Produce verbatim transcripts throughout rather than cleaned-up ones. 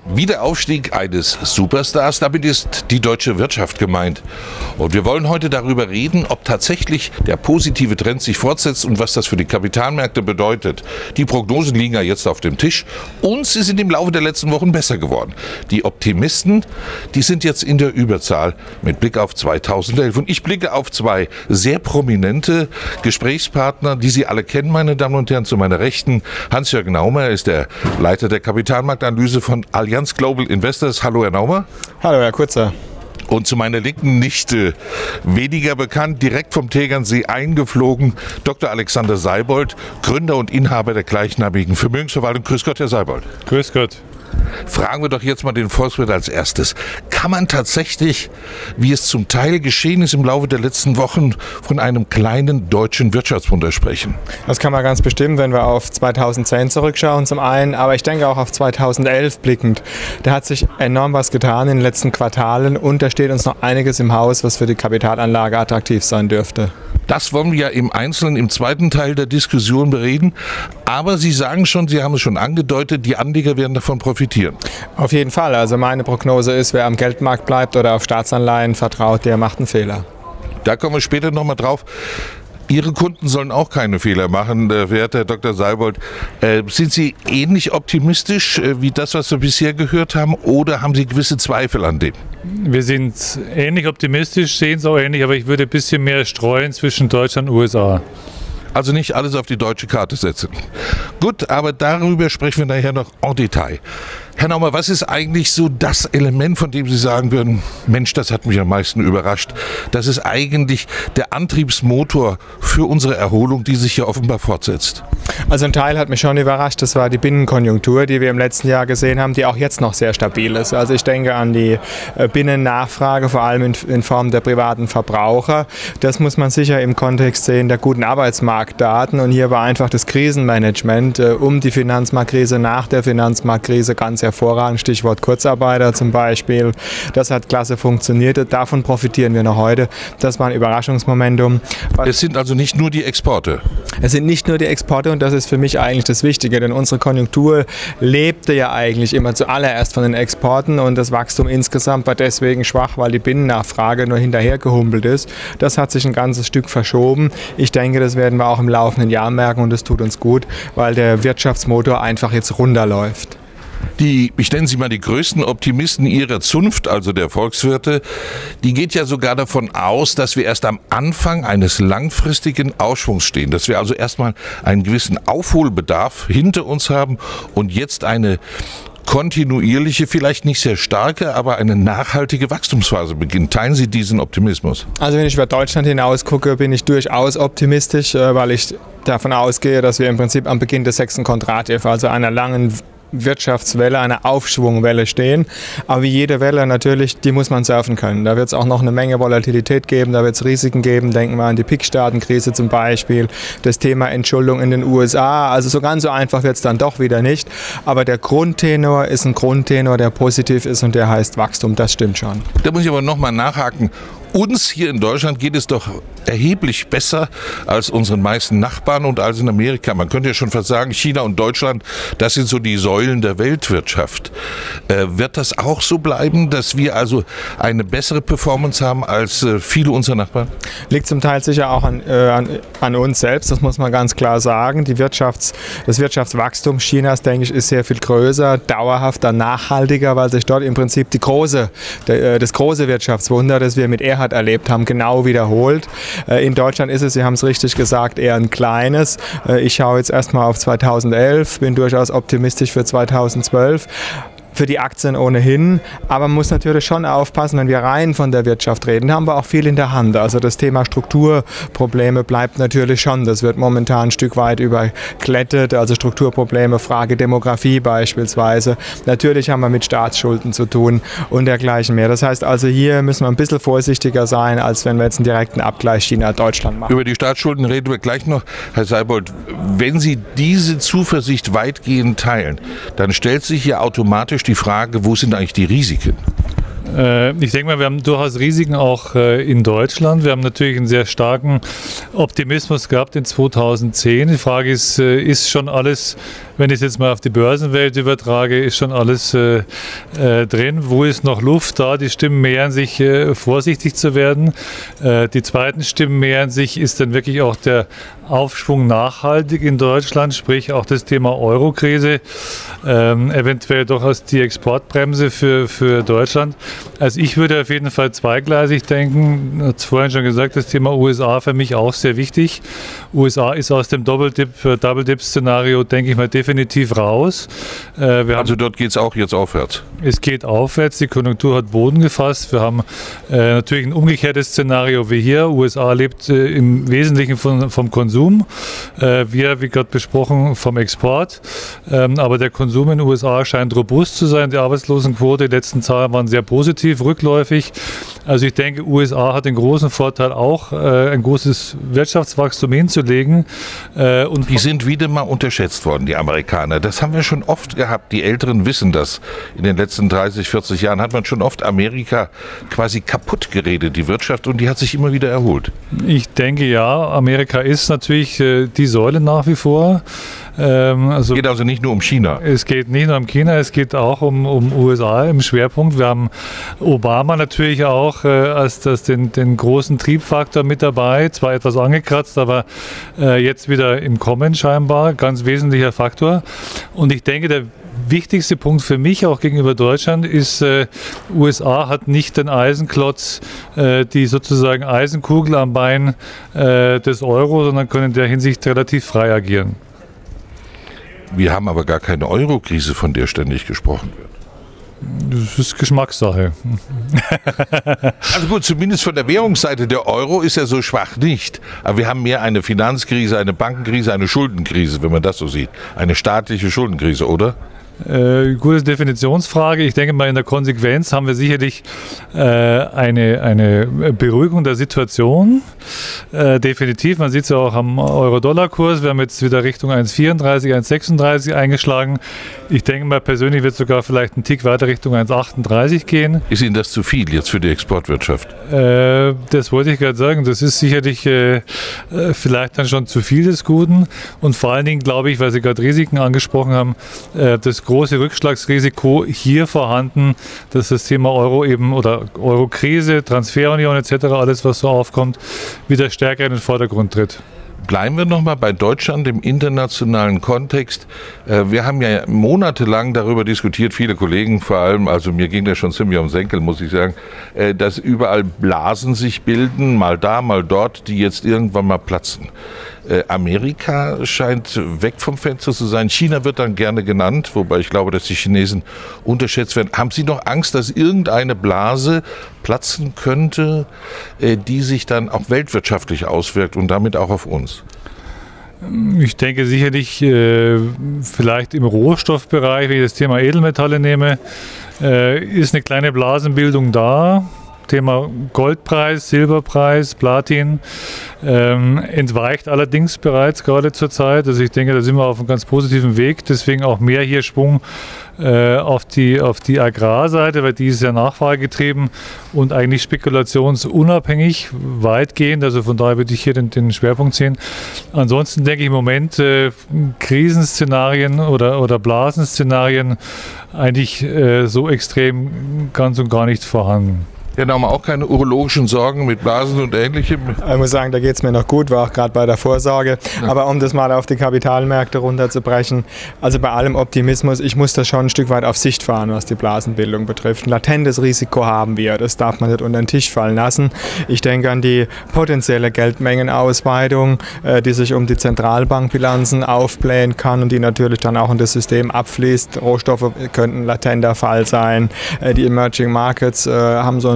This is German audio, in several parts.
Wiederaufstieg eines Superstars, damit ist die deutsche Wirtschaft gemeint. Und wir wollen heute darüber reden, ob tatsächlich der positive Trend sich fortsetzt und was das für die Kapitalmärkte bedeutet. Die Prognosen liegen ja jetzt auf dem Tisch und sie sind im Laufe der letzten Wochen besser geworden. Die Optimisten, die sind jetzt in der Überzahl mit Blick auf zweitausendelf. Und ich blicke auf zwei sehr prominente Gesprächspartner, die Sie alle kennen, meine Damen und Herren. Zu meiner Rechten Hans-Jörg Naumer, er ist der Leiter der Kapitalmarktanalyse von Allianz Global Investors. Hallo, Herr Naumer. Hallo, Herr Kurzer. Und zu meiner Linken, nicht äh, weniger bekannt, direkt vom Tegernsee eingeflogen, Doktor Alexander Seibold, Gründer und Inhaber der gleichnamigen Vermögensverwaltung. Grüß Gott, Herr Seibold. Grüß Gott. Fragen wir doch jetzt mal den Volkswirt als erstes. Kann man tatsächlich, wie es zum Teil geschehen ist im Laufe der letzten Wochen, von einem kleinen deutschen Wirtschaftswunder sprechen? Das kann man ganz bestimmt, wenn wir auf zweitausendzehn zurückschauen zum einen, aber ich denke auch auf zweitausendelf blickend. Da hat sich enorm was getan in den letzten Quartalen und da steht uns noch einiges im Haus, was für die Kapitalanlage attraktiv sein dürfte. Das wollen wir ja im Einzelnen im zweiten Teil der Diskussion bereden. Aber Sie sagen schon, Sie haben es schon angedeutet, die Anleger werden davon profitieren. Auf jeden Fall. Also meine Prognose ist, wer am Geldmarkt bleibt oder auf Staatsanleihen vertraut, der macht einen Fehler. Da kommen wir später nochmal drauf. Ihre Kunden sollen auch keine Fehler machen, werter Herr Doktor Seibold. Äh, sind Sie ähnlich optimistisch äh, wie das, was wir bisher gehört haben, oder haben Sie gewisse Zweifel an dem? Wir sind ähnlich optimistisch, sehen es auch ähnlich, aber ich würde ein bisschen mehr streuen zwischen Deutschland und U S A. Also nicht alles auf die deutsche Karte setzen. Gut, aber darüber sprechen wir nachher noch en Detail. Herr Naumer, was ist eigentlich so das Element, von dem Sie sagen würden, Mensch, das hat mich am meisten überrascht. Das ist eigentlich der Antriebsmotor für unsere Erholung, die sich hier offenbar fortsetzt. Also ein Teil hat mich schon überrascht, das war die Binnenkonjunktur, die wir im letzten Jahr gesehen haben, die auch jetzt noch sehr stabil ist. Also ich denke an die Binnennachfrage, vor allem in, in Form der privaten Verbraucher. Das muss man sicher im Kontext sehen der guten Arbeitsmarktdaten. Und hier war einfach das Krisenmanagement äh, um die Finanzmarktkrise, nach der Finanzmarktkrise ganz hervorragend. Stichwort Kurzarbeiter zum Beispiel. Das hat klasse funktioniert. Davon profitieren wir noch heute. Das war ein Überraschungsmomentum. Es sind also nicht nur die Exporte. Es sind nicht nur die Exporte und das ist für mich eigentlich das Wichtige, denn unsere Konjunktur lebte ja eigentlich immer zuallererst von den Exporten und das Wachstum insgesamt war deswegen schwach, weil die Binnennachfrage nur hinterhergehumpelt ist. Das hat sich ein ganzes Stück verschoben. Ich denke, das werden wir auch im laufenden Jahr merken und das tut uns gut, weil der Wirtschaftsmotor einfach jetzt runterläuft. Die, ich nenne sie mal die größten Optimisten ihrer Zunft, also der Volkswirte, die geht ja sogar davon aus, dass wir erst am Anfang eines langfristigen Aufschwungs stehen, dass wir also erstmal einen gewissen Aufholbedarf hinter uns haben und jetzt eine kontinuierliche, vielleicht nicht sehr starke, aber eine nachhaltige Wachstumsphase beginnt. Teilen Sie diesen Optimismus? Also wenn ich über Deutschland hinaus gucke, bin ich durchaus optimistisch, weil ich davon ausgehe, dass wir im Prinzip am Beginn des sechsten Quadrantivs, also einer langen Wirtschaftswelle, eine Aufschwungwelle stehen. Aber wie jede Welle natürlich, die muss man surfen können. Da wird es auch noch eine Menge Volatilität geben, da wird es Risiken geben. Denken wir an die P I C-Staatenkrise zum Beispiel, das Thema Entschuldung in den U S A. Also so ganz so einfach wird es dann doch wieder nicht. Aber der Grundtenor ist ein Grundtenor, der positiv ist und der heißt Wachstum. Das stimmt schon. Da muss ich aber nochmal nachhaken. Uns hier in Deutschland geht es doch erheblich besser als unseren meisten Nachbarn und als in Amerika. Man könnte ja schon fast sagen, China und Deutschland, das sind so die Säulen der Weltwirtschaft. Äh, wird das auch so bleiben, dass wir also eine bessere Performance haben als äh, viele unserer Nachbarn? Liegt zum Teil sicher auch an, äh, an, an uns selbst, das muss man ganz klar sagen. Die Wirtschafts-, das Wirtschaftswachstum Chinas, denke ich, ist sehr viel größer, dauerhafter, nachhaltiger, weil sich dort im Prinzip die große, der, das große Wirtschaftswunder, das wir mit Erhard erlebt haben, genau wiederholt. In Deutschland ist es, Sie haben es richtig gesagt, eher ein kleines. Ich schaue jetzt erstmal auf zweitausendelf, bin durchaus optimistisch für zweitausendzwölf. Für die Aktien ohnehin, aber man muss natürlich schon aufpassen, wenn wir rein von der Wirtschaft reden, haben wir auch viel in der Hand. Also das Thema Strukturprobleme bleibt natürlich schon, das wird momentan ein Stück weit überklettet, also Strukturprobleme, Frage Demografie beispielsweise. Natürlich haben wir mit Staatsschulden zu tun und dergleichen mehr. Das heißt also, hier müssen wir ein bisschen vorsichtiger sein, als wenn wir jetzt einen direkten Abgleich China-Deutschland machen. Über die Staatsschulden reden wir gleich noch. Herr Seibold, wenn Sie diese Zuversicht weitgehend teilen, dann stellt sich hier automatisch die Frage, wo sind eigentlich die Risiken? Ich denke mal, wir haben durchaus Risiken auch in Deutschland. Wir haben natürlich einen sehr starken Optimismus gehabt in zweitausendzehn. Die Frage ist, ist schon alles, wenn ich es jetzt mal auf die Börsenwelt übertrage, ist schon alles äh, äh, drin? Wo ist noch Luft da? Die Stimmen mehren sich, äh, vorsichtig zu werden. Äh, die zweiten Stimmen mehren sich, ist dann wirklich auch der Aufschwung nachhaltig in Deutschland, sprich auch das Thema Euro-Krise, ähm, eventuell durchaus die Exportbremse für, für Deutschland. Also ich würde auf jeden Fall zweigleisig denken. Ich habe es vorhin schon gesagt, das Thema U S A für mich auch sehr wichtig. U S A ist aus dem Double-Dip, Double-Dip-Szenario, denke ich mal, definitiv raus. Äh, wir also haben, dort geht es auch jetzt aufwärts? Es geht aufwärts, die Konjunktur hat Boden gefasst. Wir haben äh, natürlich ein umgekehrtes Szenario wie hier. U S A lebt äh, im Wesentlichen von, vom Konsum. Äh, wir, wie gerade besprochen, vom Export. Ähm, aber der Konsum in den U S A scheint robust zu sein. Die Arbeitslosenquote, die letzten Zahlen waren sehr positiv, rückläufig. Also ich denke, U S A hat den großen Vorteil auch, äh, ein großes Wirtschaftswachstum hinzulegen. Äh, und die sind wieder mal unterschätzt worden, die Amerikaner. Das haben wir schon oft gehabt. Die Älteren wissen das. In den letzten dreißig, vierzig Jahren hat man schon oft Amerika quasi kaputt geredet, die Wirtschaft, und die hat sich immer wieder erholt. Ich denke ja, Amerika ist natürlich äh, die Säule nach wie vor. Ähm, also es geht also nicht nur um China. Es geht nicht nur um China, es geht auch um, um U S A im Schwerpunkt. Wir haben Obama natürlich auch äh, als das, den, den großen Triebfaktor mit dabei, zwar etwas angekratzt, aber äh, jetzt wieder im Kommen scheinbar, ganz wesentlicher Faktor. Und ich denke, der wichtigste Punkt für mich auch gegenüber Deutschland ist, äh, U S A hat nicht den Eisenklotz, äh, die sozusagen Eisenkugel am Bein äh, des Euro, sondern können in der Hinsicht relativ frei agieren. Wir haben aber gar keine Euro-Krise, von der ständig gesprochen wird. Das ist Geschmackssache. Also gut, zumindest von der Währungsseite, der Euro ist ja so schwach nicht. Aber wir haben mehr eine Finanzkrise, eine Bankenkrise, eine Schuldenkrise, wenn man das so sieht. Eine staatliche Schuldenkrise, oder? Äh, gute Definitionsfrage. Ich denke mal, in der Konsequenz haben wir sicherlich äh, eine, eine Beruhigung der Situation. Äh, definitiv. Man sieht es ja auch am Euro-Dollar-Kurs. Wir haben jetzt wieder Richtung eins Komma vierunddreißig, eins Komma sechsunddreißig eingeschlagen. Ich denke mal, persönlich wird es sogar vielleicht einen Tick weiter Richtung eins Komma achtunddreißig gehen. Ist Ihnen das zu viel jetzt für die Exportwirtschaft? Äh, das wollte ich gerade sagen. Das ist sicherlich äh, vielleicht dann schon zu viel des Guten. Und vor allen Dingen glaube ich, weil Sie gerade Risiken angesprochen haben, äh, das große Rückschlagsrisiko hier vorhanden, dass das Thema Euro eben oder Euro-Krise, Transferunion et cetera, alles was so aufkommt, wieder stärker in den Vordergrund tritt. Bleiben wir nochmal bei Deutschland im internationalen Kontext. Wir haben ja monatelang darüber diskutiert, viele Kollegen vor allem, also mir ging das schon ziemlich um den Senkel, muss ich sagen, dass überall Blasen sich bilden, mal da, mal dort, die jetzt irgendwann mal platzen. Amerika scheint weg vom Fenster zu sein. China wird dann gerne genannt, wobei ich glaube, dass die Chinesen unterschätzt werden. Haben Sie noch Angst, dass irgendeine Blase platzen könnte, die sich dann auch weltwirtschaftlich auswirkt und damit auch auf uns? Ich denke sicherlich äh, vielleicht im Rohstoffbereich, wenn ich das Thema Edelmetalle nehme, äh, ist eine kleine Blasenbildung da. Thema Goldpreis, Silberpreis, Platin ähm, entweicht allerdings bereits gerade zur Zeit. Also ich denke, da sind wir auf einem ganz positiven Weg. Deswegen auch mehr hier Schwung äh, auf die, auf die Agrarseite, weil die ist ja nachfragegetrieben und eigentlich spekulationsunabhängig weitgehend. Also von daher würde ich hier den, den Schwerpunkt sehen. Ansonsten denke ich im Moment äh, Krisenszenarien oder, oder Blasenszenarien eigentlich äh, so extrem ganz und gar nicht vorhanden. Ja, da haben wir auch keine urologischen Sorgen mit Blasen und Ähnlichem. Ich muss sagen, da geht es mir noch gut, war auch gerade bei der Vorsorge. Ja. Aber um das mal auf die Kapitalmärkte runterzubrechen, also bei allem Optimismus, ich muss das schon ein Stück weit auf Sicht fahren, was die Blasenbildung betrifft. Ein latentes Risiko haben wir, das darf man nicht unter den Tisch fallen lassen. Ich denke an die potenzielle Geldmengenausweitung, die sich um die Zentralbankbilanzen aufblähen kann und die natürlich dann auch in das System abfließt. Rohstoffe könnten ein latenter Fall sein. Die Emerging Markets haben so ein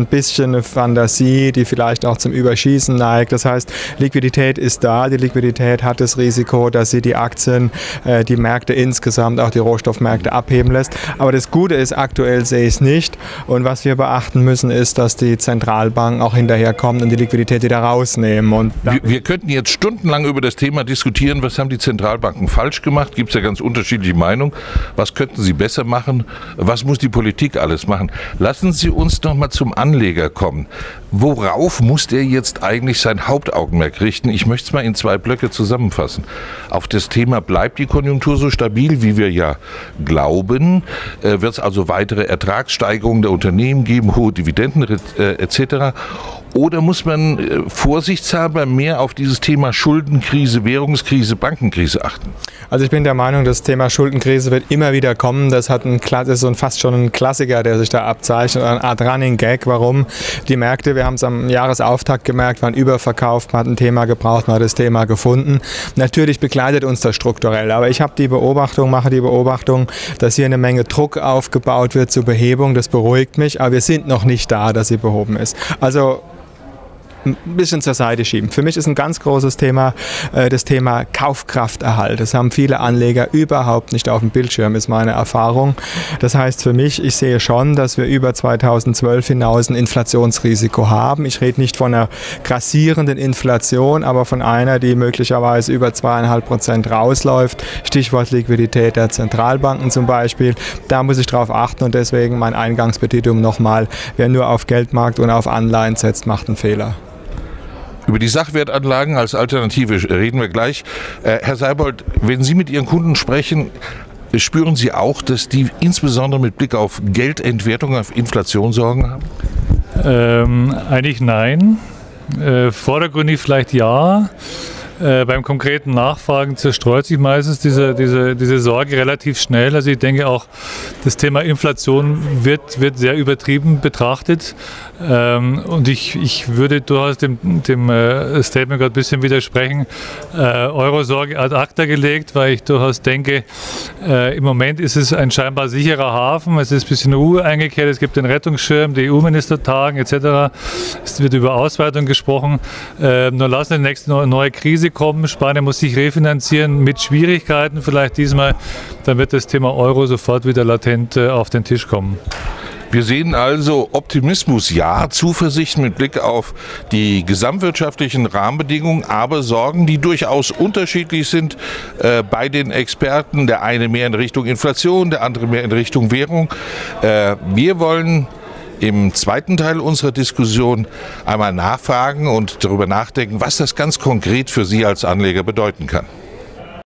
bisschen eine Fantasie, die vielleicht auch zum Überschießen neigt. Das heißt, Liquidität ist da, die Liquidität hat das Risiko, dass sie die Aktien, äh, die Märkte insgesamt, auch die Rohstoffmärkte abheben lässt. Aber das Gute ist, aktuell sehe ich es nicht. Und was wir beachten müssen, ist, dass die Zentralbanken auch hinterherkommen und die Liquidität wieder rausnehmen. Und wir, wir könnten jetzt stundenlang über das Thema diskutieren, was haben die Zentralbanken falsch gemacht, gibt es ja ganz unterschiedliche Meinungen, was könnten sie besser machen, was muss die Politik alles machen. Lassen Sie uns noch mal zum Anleger kommen. Worauf muss der jetzt eigentlich sein Hauptaugenmerk richten? Ich möchte es mal in zwei Blöcke zusammenfassen. Auf das Thema, bleibt die Konjunktur so stabil, wie wir ja glauben? Äh, wird es also weitere Ertragssteigerungen der Unternehmen geben, hohe Dividenden äh, et cetera? Oder muss man äh, vorsichtshalber mehr auf dieses Thema Schuldenkrise, Währungskrise, Bankenkrise achten? Also ich bin der Meinung, das Thema Schuldenkrise wird immer wieder kommen. Das, hat ein, das ist so ein, fast schon ein Klassiker, der sich da abzeichnet, eine Art Running Gag. Warum? Die Märkte, wir haben es am Jahresauftakt gemerkt, waren überverkauft, man hat ein Thema gebraucht, man hat das Thema gefunden. Natürlich begleitet uns das strukturell, aber ich habe die Beobachtung, mache die Beobachtung, dass hier eine Menge Druck aufgebaut wird zur Behebung. Das beruhigt mich, aber wir sind noch nicht da, dass sie behoben ist. Also ein bisschen zur Seite schieben. Für mich ist ein ganz großes Thema äh, das Thema Kaufkrafterhalt. Das haben viele Anleger überhaupt nicht auf dem Bildschirm, ist meine Erfahrung. Das heißt für mich, ich sehe schon, dass wir über zweitausendzwölf hinaus ein Inflationsrisiko haben. Ich rede nicht von einer grassierenden Inflation, aber von einer, die möglicherweise über zweieinhalb Prozent rausläuft. Stichwort Liquidität der Zentralbanken zum Beispiel. Da muss ich drauf achten und deswegen mein Eingangspetitum nochmal, wer nur auf Geldmarkt und auf Anleihen setzt, macht einen Fehler. Über die Sachwertanlagen als Alternative reden wir gleich. Äh, Herr Seibold, wenn Sie mit Ihren Kunden sprechen, spüren Sie auch, dass die insbesondere mit Blick auf Geldentwertung, auf Inflation Sorgen haben? Ähm, eigentlich nein. Äh, vordergründig vielleicht ja. Äh, beim konkreten Nachfragen zerstreut sich meistens diese, diese, diese Sorge relativ schnell. Also ich denke auch, das Thema Inflation wird, wird sehr übertrieben betrachtet. Ähm, und ich, ich würde durchaus dem, dem äh, Statement gerade ein bisschen widersprechen. Äh, Euro-Sorge ad acta gelegt, weil ich durchaus denke, äh, im Moment ist es ein scheinbar sicherer Hafen. Es ist ein bisschen Ruhe eingekehrt. Es gibt den Rettungsschirm, die E U-Minister tagen et cetera. Es wird über Ausweitung gesprochen. Äh, nur lassen die nächste neue Krise kommen. Spanien muss sich refinanzieren mit Schwierigkeiten vielleicht diesmal. Dann wird das Thema Euro sofort wieder latent äh, auf den Tisch kommen. Wir sehen also Optimismus, ja, Zuversicht mit Blick auf die gesamtwirtschaftlichen Rahmenbedingungen, aber Sorgen, die durchaus unterschiedlich sind äh, bei den Experten. Der eine mehr in Richtung Inflation, der andere mehr in Richtung Währung. Äh, wir wollen im zweiten Teil unserer Diskussion einmal nachfragen und darüber nachdenken, was das ganz konkret für Sie als Anleger bedeuten kann.